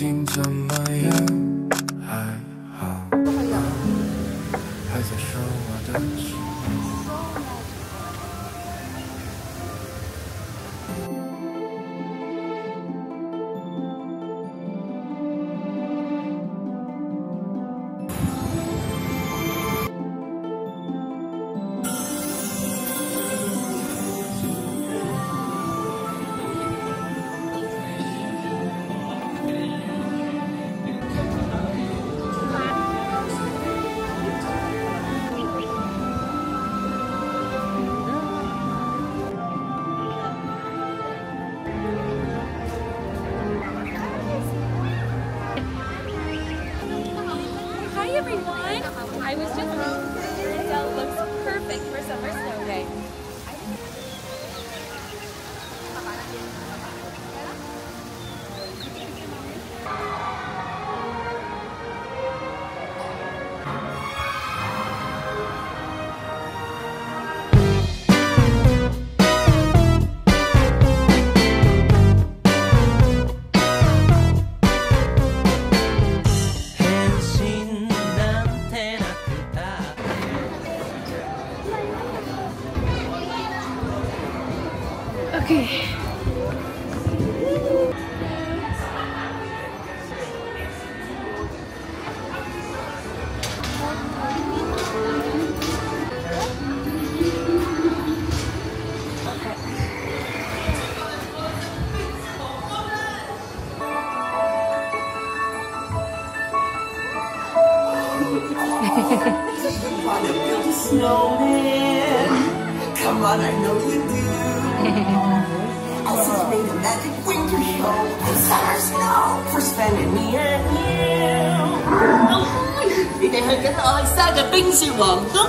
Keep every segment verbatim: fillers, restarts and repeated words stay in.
竟怎么样？还好，还在说我的心。 Hi everyone! I was just Adele looks perfect for summer snow day. Okay. Want to build a snowman? Come on, I know you do. Elsa's made a magic winter show and summer snow for spending me and you. Oh, 你哋去緊愛莎嘅冰雪王宮。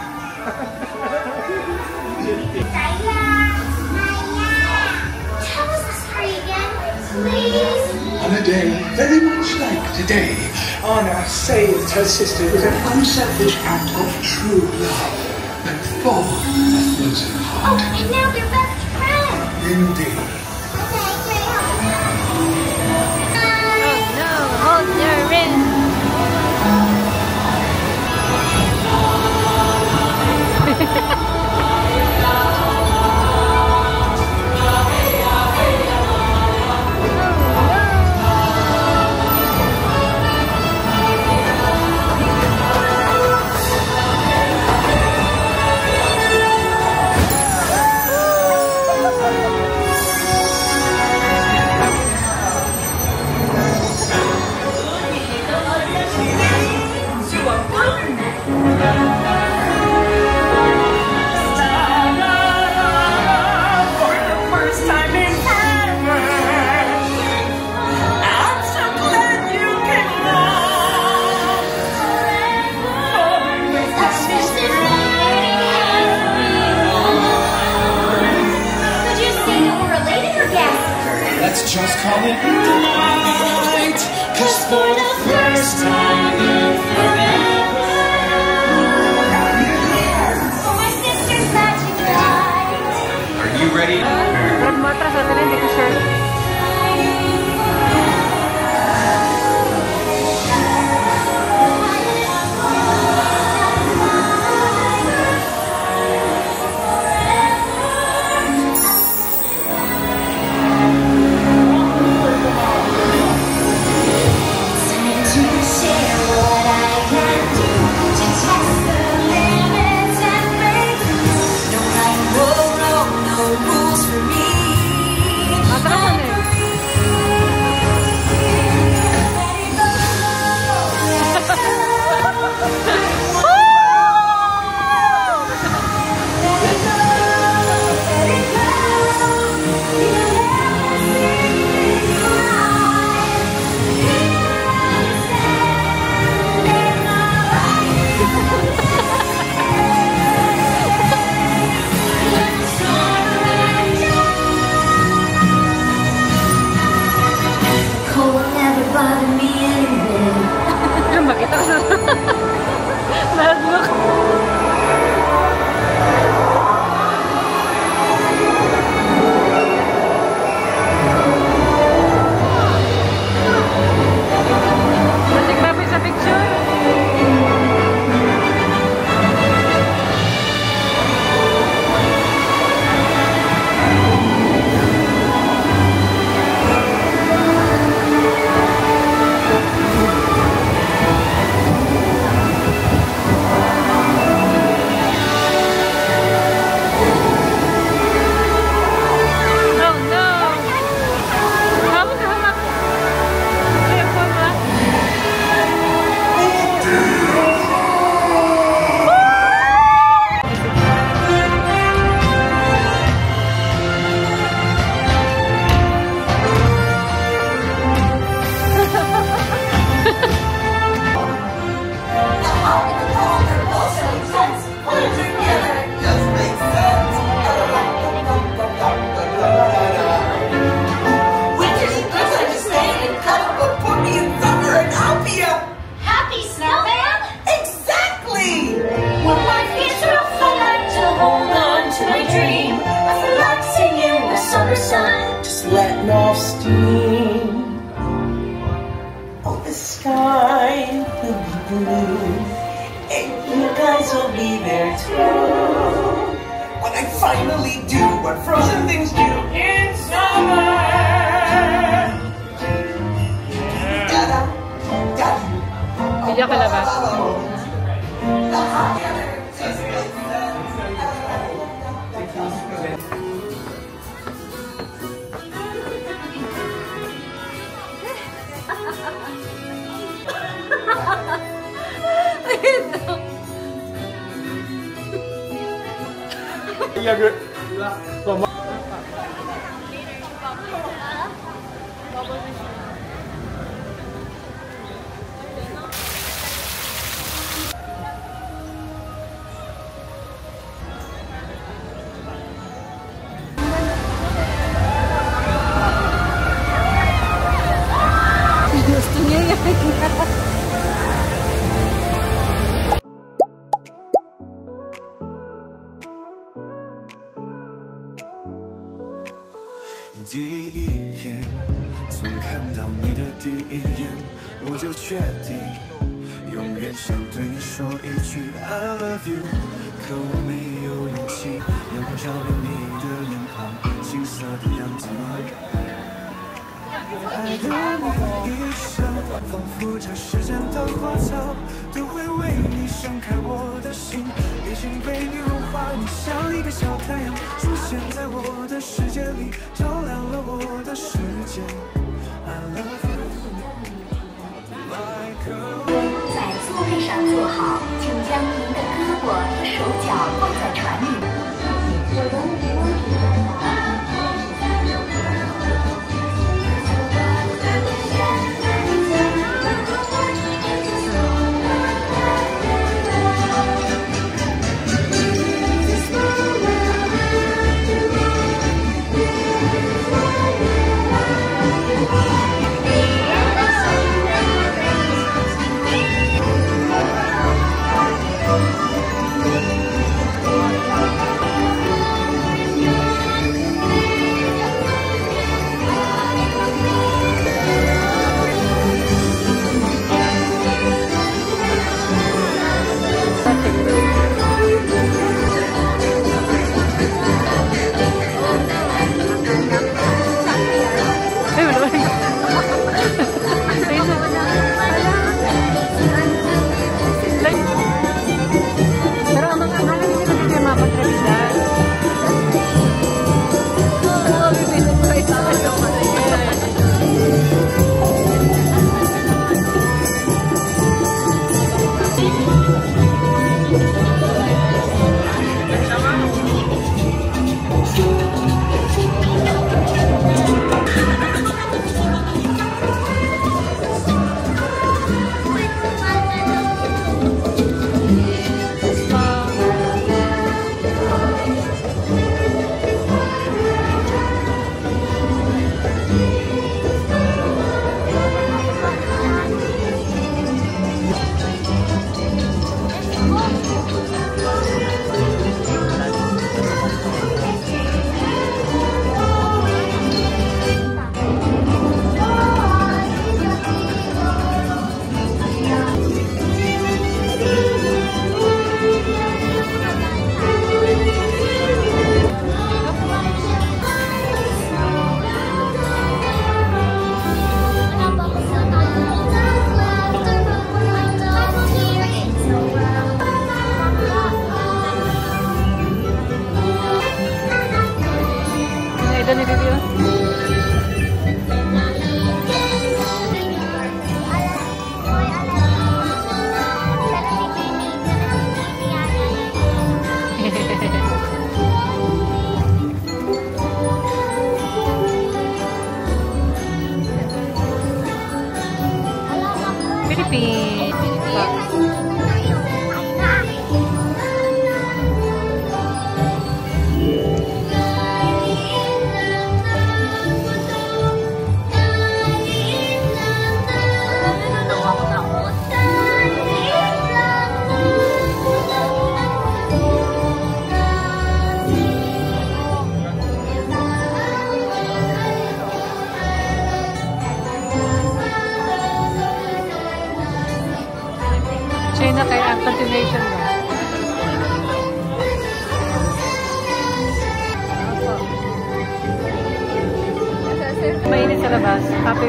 仔啊，係啊 ，Tell us the story again, please. On a day very much like today, Anna saved her sister with an unselfish act of true love and thawed a frozen Oh, heart. and now they're best friends. Indeed. Okay, great. Oh no, hold your wrist. Let's just call it tonight, 'cause for the first time in forever. For my sister's magic night. Are you ready? Huwag mo atras, wala hindi ko sure. Cold never bothered me anyway. Bakit ako summer sun, just letting off steam. Oh, the sky will be blue, and you guys will be there too. When I finally do what frozen things do in summer. Da-da, da-da. Video ka na ba? Gusto niya yan. 第一眼，从看到你的第一眼，我就决定永远想对你说一句 I love you， 可我没有勇气，阳光照亮你的脸庞，青涩的样子。爱的每一声，仿佛这世间的花草都会为你盛开，我的心已经被你融化，你像一个小太阳出现在我的世界里，照亮了我的世界。I love you， like a 在座位上坐好，请将您的胳膊和手脚放在船里。 Graduation ba? Mainit sa labas. Happy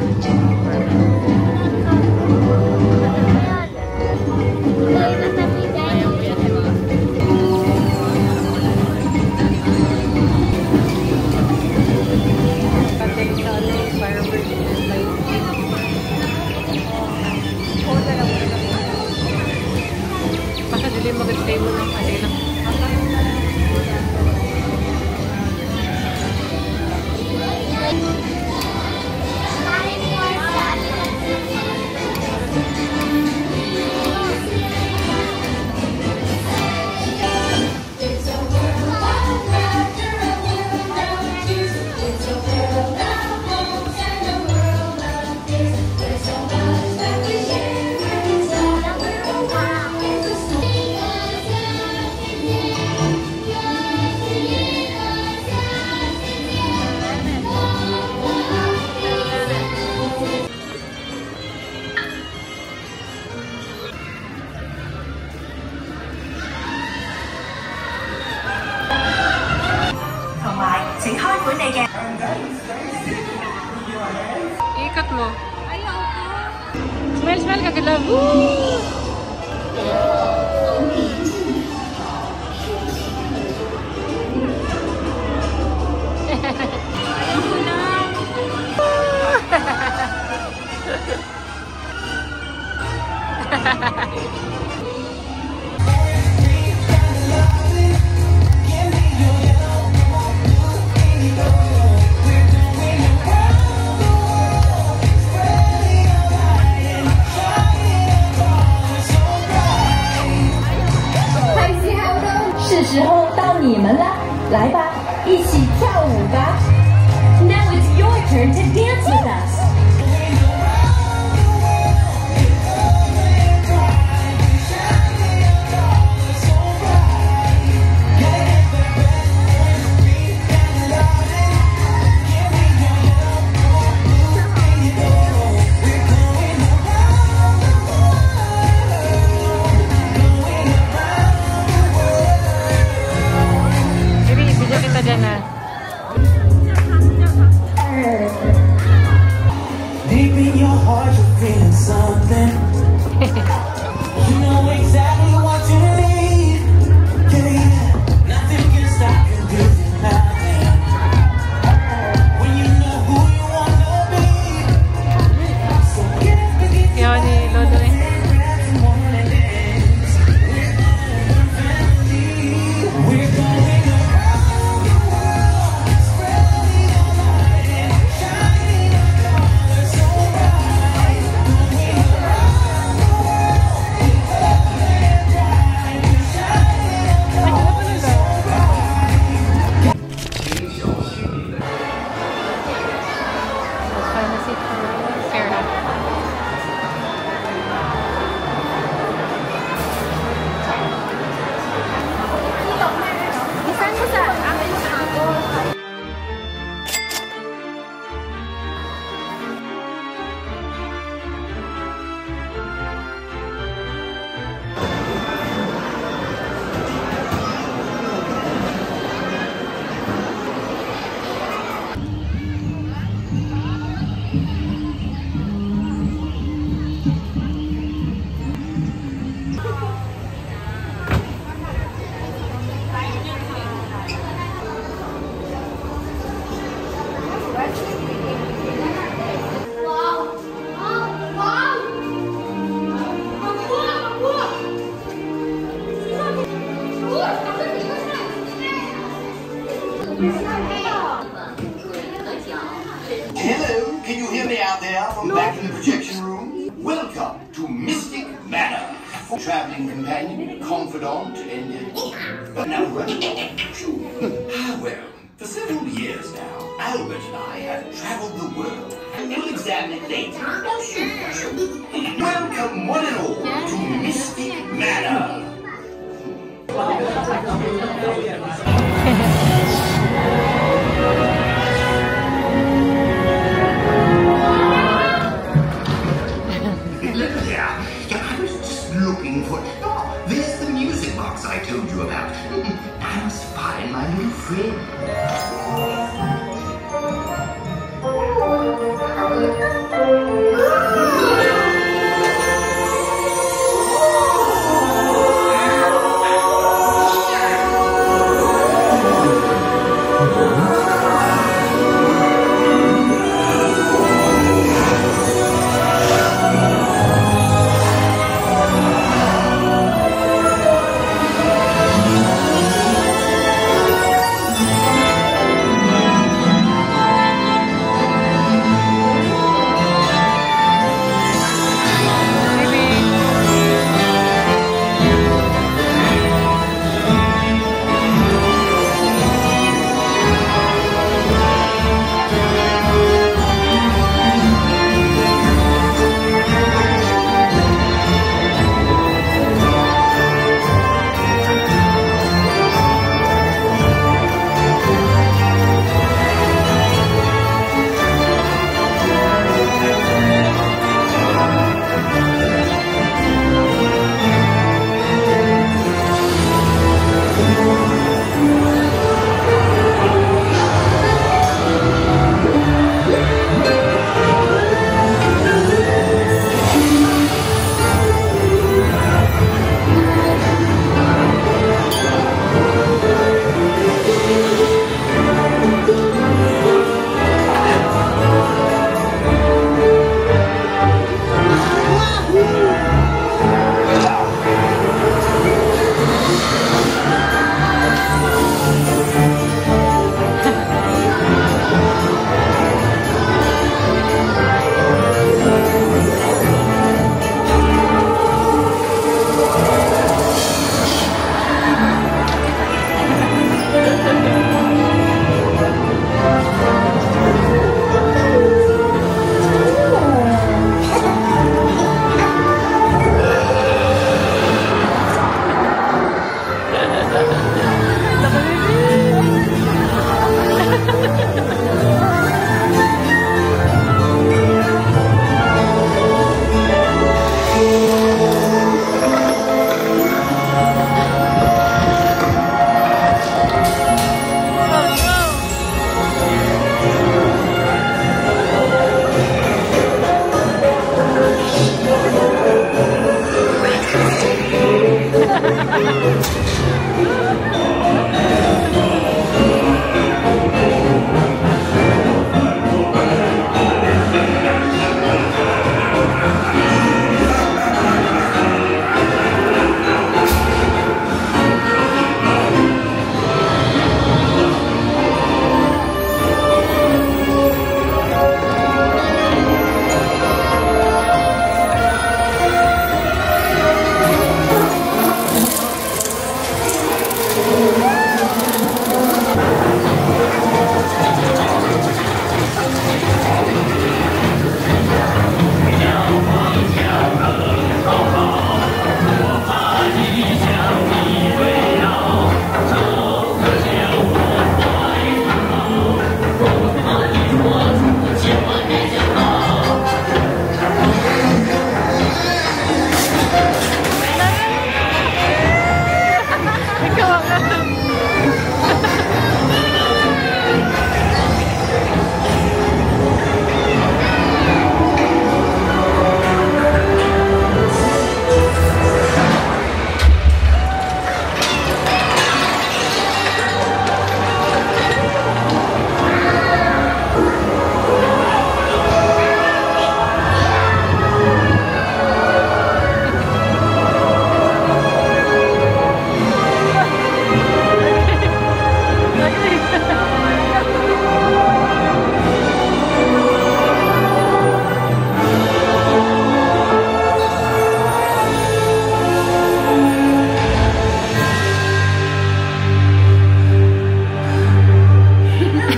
baka dili mag-stay mo ng kanila. Ikat mo. Smile, smile ka galaw. Woo! Now it's your turn to dance with us. Deep in your heart, you're feeling something. You know exactly what you need. Yeah, nothing can stop you doing nothing. When you know who you wanna be. So get up and get your We're going around the world, spreading our light and shining our colors so bright. Going around the world, we're bright, we're shining our colors so bright. Pharmacy for Sarah. Hello, can you hear me out there from back in the projection room? Welcome to Mystic Manor. Traveling companion, confidant, and... Uh, now, running Ah, well, for several years now, Albert and I have traveled the world. We'll examine it later. Welcome, one and all, to Mystic Manor. Yeah, I was just looking for... Oh,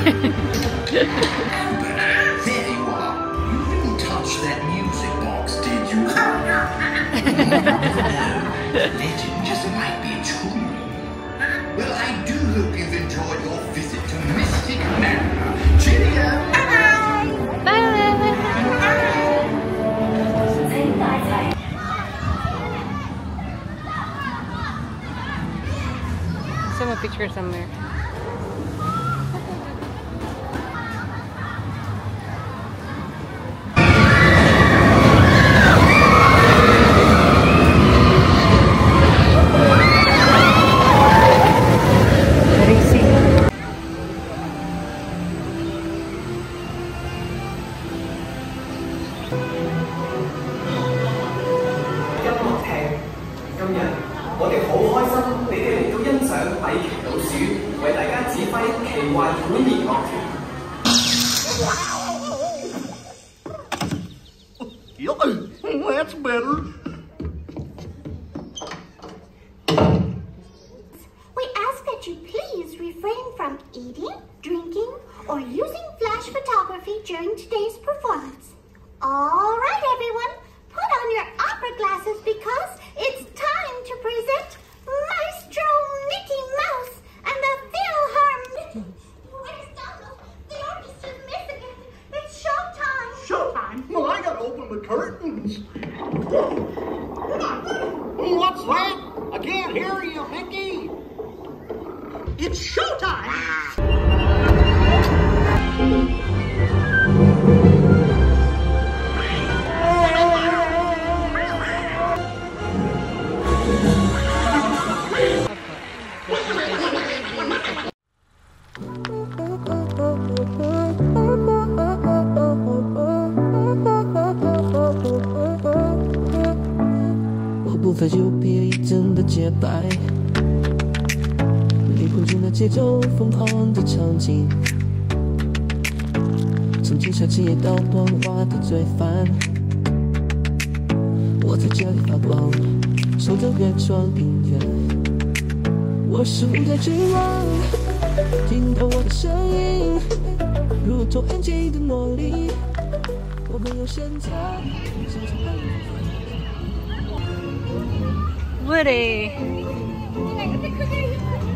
There you are. You didn't touch that music box, did you? Legend just might be true. Well, I do hope you've enjoyed your visit to Mystic Manor. Cheerio! Some a picture somewhere. That's better. We ask that you please refrain from eating, drinking, or using flash photography during today's performance. All right, everyone, put on your opera glasses because it's time to present Maestro Mickey Mouse and the Philharmonic. Where's Donald? The artist is missing it. It's showtime. Showtime? Well, I gotta open the curtains. What's that? I can't hear you, Mickey. It's showtime. 我步伐就别一阵的节拍，离混住那节奏疯狂的场景，从警察街到光滑的罪犯，我在这里发光，守着原创音乐，我是舞台之王，听到我的声音，如同安静的魔力，我没有选择。 Woody.